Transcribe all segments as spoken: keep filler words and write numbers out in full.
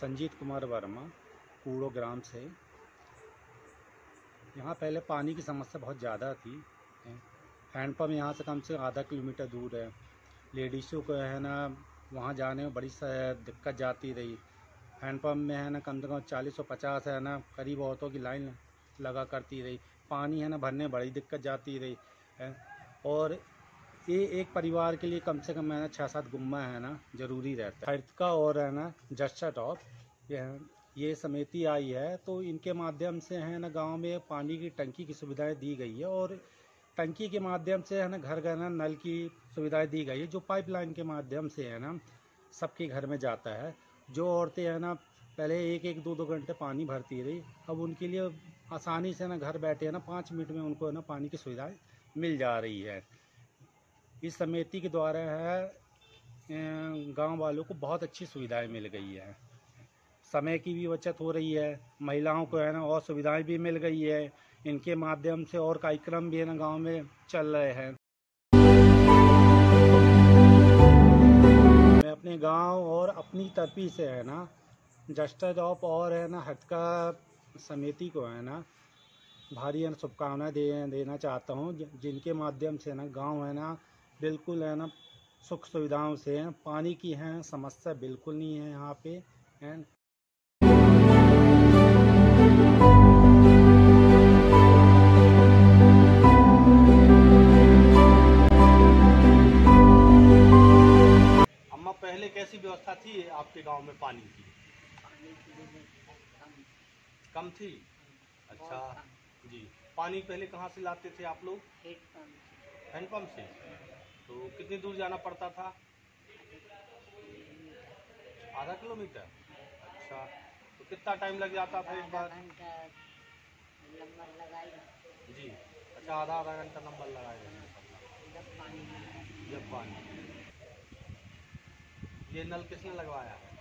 संजीत कुमार वर्मा, कूड़ो ग्राम से। यहाँ पहले पानी की समस्या बहुत ज़्यादा थी। हैंडपम्प यहाँ से कम से आधा किलोमीटर दूर है। लेडीज़ों को है ना वहाँ जाने में बड़ी दिक्कत जाती रही। हैंडपम्प में है ना कम से कम चालीस और पचास है ना करीब औरतों की लाइन लगा करती रही। पानी है ना भरने बड़ी दिक्कत जाती रही है। और ये एक परिवार के लिए कम से कम है ना छः सात गुम्मा है ना ज़रूरी रहता है। हर्तिका और है ना जस्टर टॉप ये ये समिति आई है, तो इनके माध्यम से है ना गांव में पानी की टंकी की सुविधाएं दी गई है। और टंकी के माध्यम से है ना घर घर ना नल की सुविधाएं दी गई है, जो पाइपलाइन के माध्यम से है ना सबके घर में जाता है। जो औरतें है ना पहले एक एक दो दो घंटे पानी भरती रही, अब उनके लिए आसानी से ना घर बैठे है ना पाँच मिनट में उनको है ना पानी की सुविधाएं मिल जा रही है। इस समिति के द्वारा है गांव वालों को बहुत अच्छी सुविधाएं मिल गई है। समय की भी बचत हो रही है, महिलाओं को है ना और सुविधाएं भी मिल गई है। इनके माध्यम से और कार्यक्रम भी है ना गांव में चल रहे हैं। मैं अपने गांव और अपनी तरफी से है ना जस्टर टॉप और है ना हर्तिका समिति को है ना भारी शुभकामनाएं दे, देना चाहता हूं, जिनके माध्यम से ना गांव है ना बिल्कुल है ना सुख सुविधाओं से है। पानी की है समस्या बिल्कुल नहीं है यहाँ पे है। अम्मा पहले कैसी व्यवस्था थी आपके गांव में पानी की? कम थी। अच्छा जी। पानी पहले कहाँ से लाते थे आप लोग? हैंडपम्प से। तो कितनी दूर जाना पड़ता था? आधा किलोमीटर। अच्छा, तो कितना टाइम लग जाता था एक बार? जी। अच्छा, आधा आधा घंटा नंबर लगाए जब पानी। ये नल किसने लगवाया है?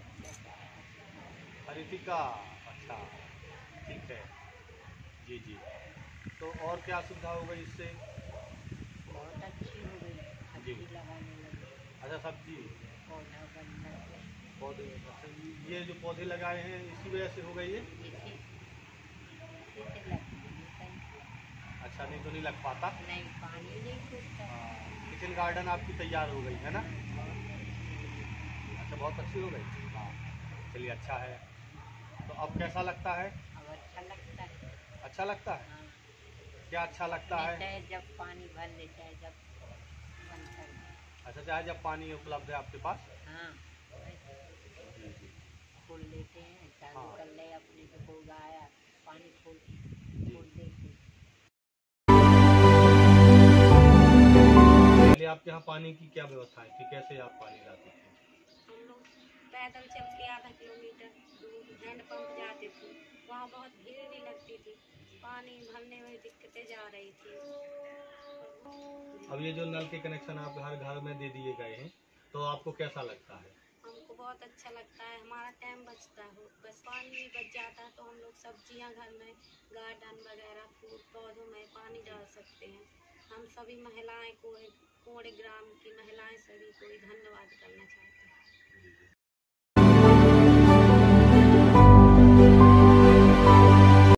हर्तिका। अच्छा, ठीक है जी जी। तो और क्या सुविधा हो गई इससे? बहुत अच्छी हो गई, सब्जी लगाने लगी। अच्छा, सब्जी पौधा बनना पौधे। अच्छा, ये जो पौधे लगाए हैं इसी वजह से हो गई है? इसी इसी से लगती है कहीं। अच्छा, नहीं तो नहीं लग पाता। नहीं, पानी नहीं सूखता। हाँ, किचन गार्डन आपकी तैयार हो गई है ना? बहुत अच्छी हो गई। अच्छा, बहुत अच्छी हो गई। हाँ, चलिए अच्छा है। तो अब कैसा लगता है? अब अच्छा लगता है। अच्छा लगता है? हाँ। क्या अच्छा लगता है? चाहे जब पानी भर ले, चाहे जब बंद कर दे। अच्छा, चाहे जब पानी उपलब्ध है आपके पास? हाँ, जी जी। खोल लेते हैं, चालू हाँ। कर ले, अपने से होगा आया पानी खोल खोल देते। पहले आपके यहाँ पानी की क्या व्यवस्था है थी? कैसे आप पानी लाते थे? हम लोग पैदल चल के आधा किलोमीटर दूर हैंडपंप जाते थे। वहाँ बहुत भीड़ भी लगती थी, पानी भरने में दिक्कतें जा रही थी। अब ये जो नल के कनेक्शन आप हर घर में दे दिए गए हैं, तो आपको कैसा लगता है? हमको बहुत अच्छा लगता है, हमारा टाइम बचता है, बस पानी भी बच जाता है तो हम लोग सब्जियां घर में गार्डन वगैरह फूल पौधों में पानी डाल सकते हैं। हम सभी महिलाएं को कोड़े ग्राम की महिलाएं सभी को धन्यवाद करना चाहते हैं।